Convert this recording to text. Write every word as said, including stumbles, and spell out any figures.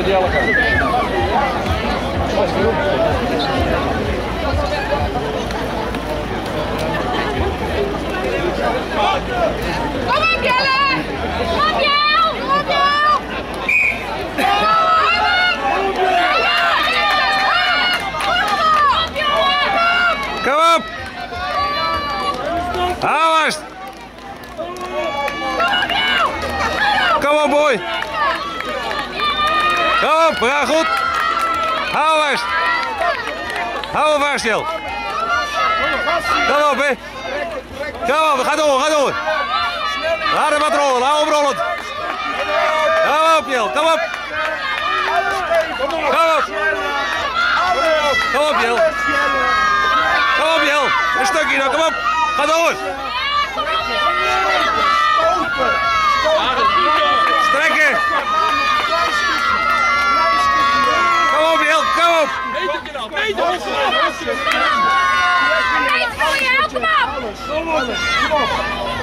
met Jelleke. Kom op Jelle! Kom op jou! Kom op jou! Kom op! Hou vast! Kom op boy! Kom op, we gaan goed! Hou vast! Hou hem vast Jel! Kom op hè! Kom op, ga door, ga door! Laat hem wat rollen, hou hem rollen! Kom op Jel, kom op! Kom op! Kom op Jel! Kom op Jel! Een stukje dan, kom op! Ga door! Strekken! Kom op Jel, kom op! Meter voor jou, kom op! Kom op!